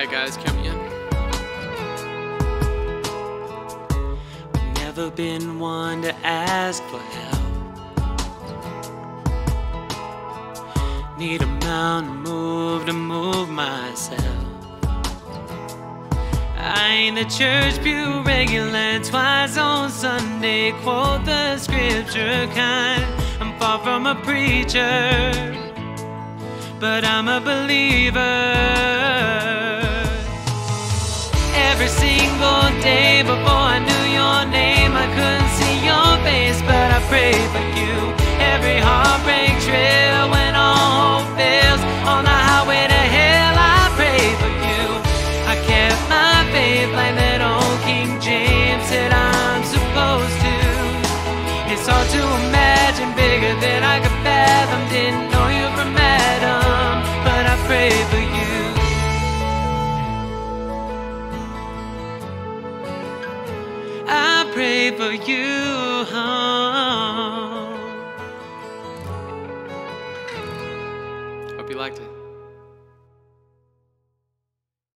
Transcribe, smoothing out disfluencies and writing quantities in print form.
Alright guys, count me in. Never been one to ask for help. Need a mountain to move myself. I ain't the church pew regular, twice on Sunday, quote the scripture kind. I'm far from a preacher, but I'm a believer. Every single day before I knew your name, I couldn't see your face, but I prayed for you. Every heartbreak trail when all hope fails, on the highway to hell I prayed for you. I kept my faith like that old King James said I'm supposed to. It's hard to imagine bigger than I could fathom. Didn't know you from Adam, but I prayed for you. I pray for you. Hope you liked it.